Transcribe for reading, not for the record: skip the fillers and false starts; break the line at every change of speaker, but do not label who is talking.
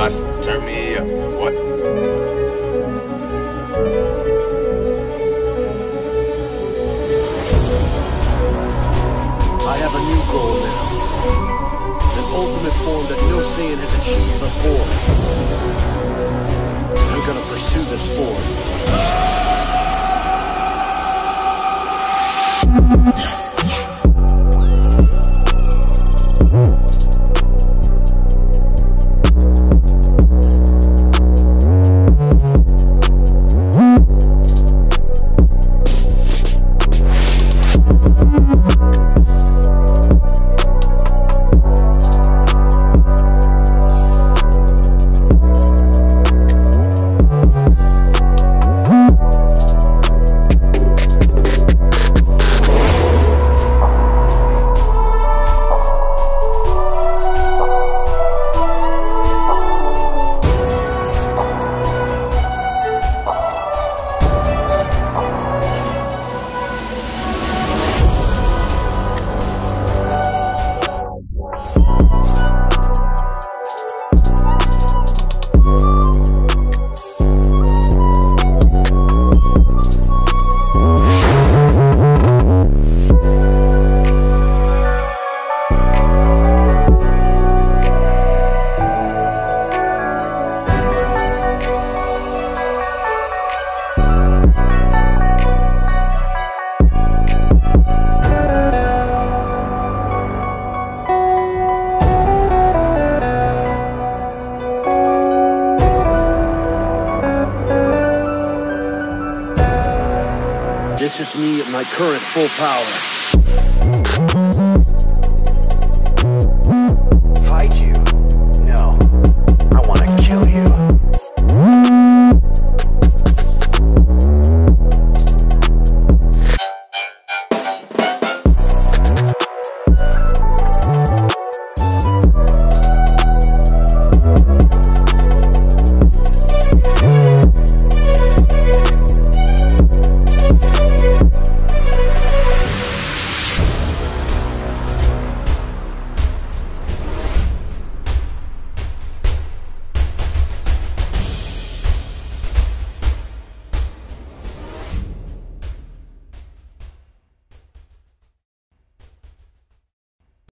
bus. Turn me up. What?
I have a new goal now. An ultimate form that no Saiyan has achieved before. I'm gonna pursue this form. This is me at my current full power. Fight you.